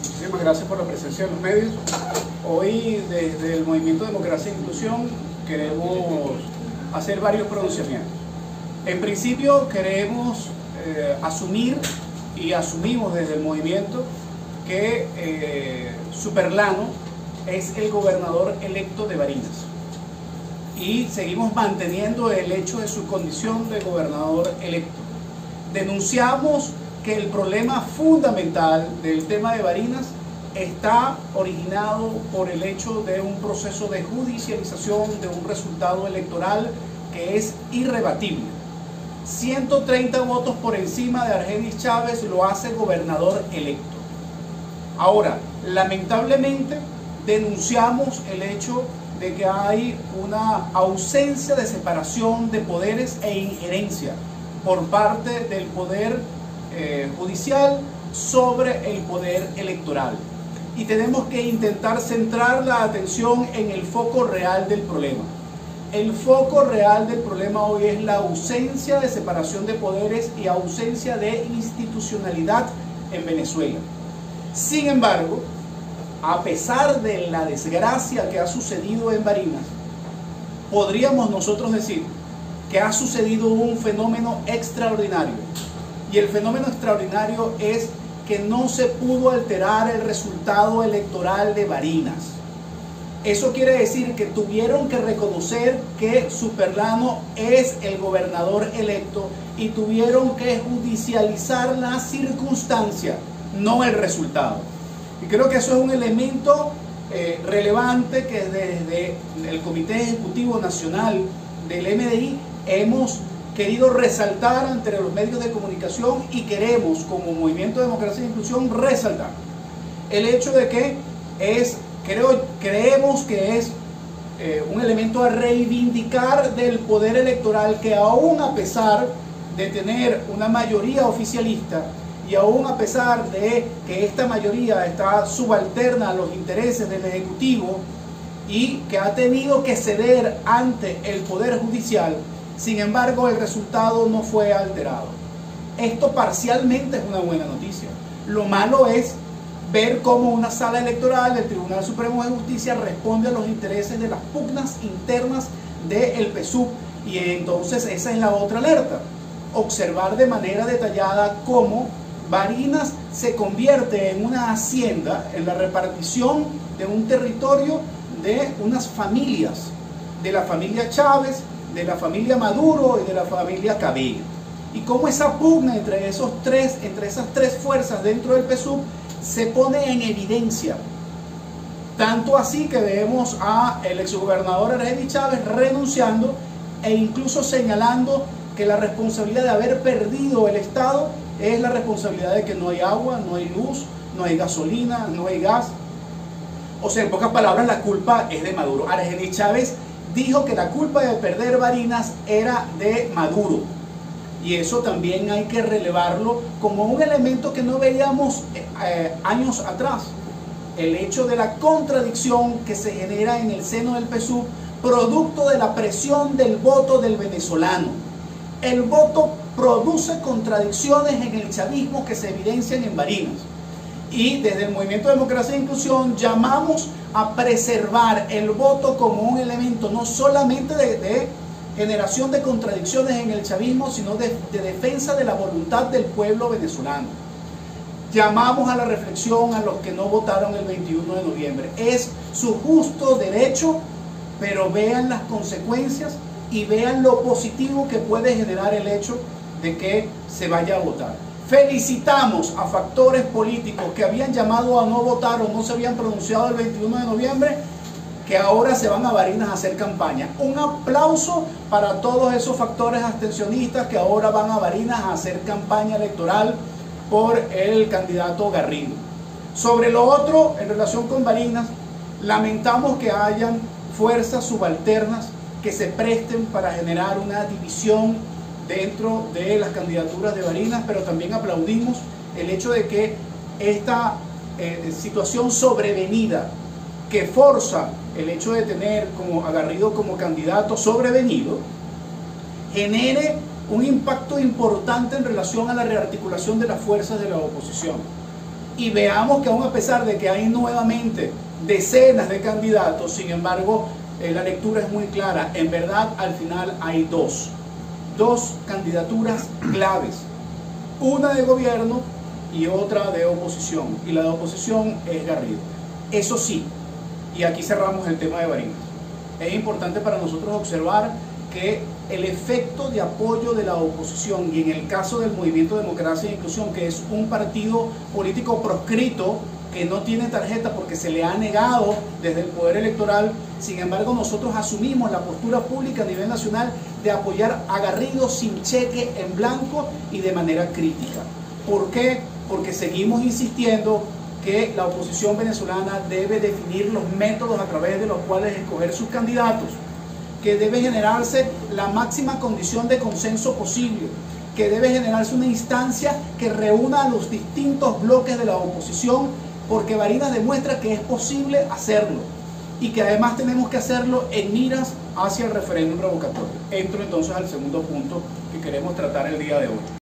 Muchísimas gracias por la presencia de los medios. Hoy, desde el Movimiento Democracia e Inclusión, queremos hacer varios pronunciamientos. En principio, queremos asumir y asumimos desde el movimiento que Superlano es el gobernador electo de Barinas. Y seguimos manteniendo el hecho de su condición de gobernador electo. Denunciamos que el problema fundamental del tema de Barinas está originado por el hecho de un proceso de judicialización de un resultado electoral que es irrebatible. 130 votos por encima de Argenis Chávez lo hace gobernador electo. Ahora, lamentablemente, denunciamos el hecho de que hay una ausencia de separación de poderes e injerencia por parte del poder judicial sobre el poder electoral. Y tenemos que intentar centrar la atención en el foco real del problema. El foco real del problema hoy es la ausencia de separación de poderes y ausencia de institucionalidad en Venezuela. Sin embargo, a pesar de la desgracia que ha sucedido en Barinas, podríamos nosotros decir que ha sucedido un fenómeno extraordinario. Y el fenómeno extraordinario es que no se pudo alterar el resultado electoral de Barinas. Eso quiere decir que tuvieron que reconocer que Superlano es el gobernador electo y tuvieron que judicializar la circunstancia, no el resultado. Y creo que eso es un elemento relevante que desde el Comité Ejecutivo Nacional del MDI hemos querido resaltar ante los medios de comunicación y queremos, como Movimiento de Democracia e Inclusión, resaltar el hecho de que creemos que es un elemento a reivindicar del poder electoral que, aún a pesar de tener una mayoría oficialista y aún a pesar de que esta mayoría está subalterna a los intereses del Ejecutivo y que ha tenido que ceder ante el Poder Judicial, sin embargo el resultado no fue alterado. Esto parcialmente es una buena noticia. Lo malo es ver cómo una sala electoral del Tribunal Supremo de Justicia responde a los intereses de las pugnas internas del PSUV, y entonces esa es la otra alerta. Observar de manera detallada cómo Barinas se convierte en una hacienda, en la repartición de un territorio de unas familias, de la familia Chávez, de la familia Maduro y de la familia Cabello. Y cómo esa pugna entre esas tres fuerzas dentro del PSUV se pone en evidencia. Tanto así que vemos al exgobernador Argenis Chávez renunciando e incluso señalando que la responsabilidad de haber perdido el Estado es la responsabilidad de que no hay agua, no hay luz, no hay gasolina, no hay gas. O sea, en pocas palabras, la culpa es de Maduro. Argenis Chávez dijo que la culpa de perder Barinas era de Maduro. Y eso también hay que relevarlo como un elemento que no veíamos años atrás. El hecho de la contradicción que se genera en el seno del PSUV, producto de la presión del voto del venezolano. El voto produce contradicciones en el chavismo que se evidencian en Barinas. Y desde el Movimiento de Democracia e Inclusión llamamos a preservar el voto como un elemento no solamente de generación de contradicciones en el chavismo, sino de defensa de la voluntad del pueblo venezolano. Llamamos a la reflexión a los que no votaron el 21 de noviembre. Es su justo derecho, pero vean las consecuencias y vean lo positivo que puede generar el hecho de que se vaya a votar. Felicitamos a factores políticos que habían llamado a no votar o no se habían pronunciado el 21 de noviembre, que ahora se van a Barinas a hacer campaña. Un aplauso para todos esos factores abstencionistas que ahora van a Barinas a hacer campaña electoral por el candidato Garrido. Sobre lo otro, en relación con Barinas, lamentamos que hayan fuerzas subalternas que se presten para generar una división dentro de las candidaturas de Barinas, pero también aplaudimos el hecho de que esta situación sobrevenida que forza el hecho de tener a Garrido como candidato sobrevenido genere un impacto importante en relación a la rearticulación de las fuerzas de la oposición. y veamos que aún a pesar de que hay nuevamente decenas de candidatos, sin embargo, la lectura es muy clara. En verdad, al final hay dos candidaturas claves, una de gobierno y otra de oposición, y la de oposición es Garrido. Eso sí, y aquí cerramos el tema de Barinas, es importante para nosotros observar que el efecto de apoyo de la oposición, y en el caso del Movimiento Democracia e Inclusión, que es un partido político proscrito, que no tiene tarjeta porque se le ha negado desde el Poder Electoral, sin embargo nosotros asumimos la postura pública a nivel nacional de apoyar a Garrido sin cheque en blanco y de manera crítica. ¿Por qué? Porque seguimos insistiendo que la oposición venezolana debe definir los métodos a través de los cuales escoger sus candidatos, que debe generarse la máxima condición de consenso posible, que debe generarse una instancia que reúna a los distintos bloques de la oposición, porque Barinas demuestra que es posible hacerlo y que además tenemos que hacerlo en miras hacia el referéndum revocatorio. Entro entonces al segundo punto que queremos tratar el día de hoy.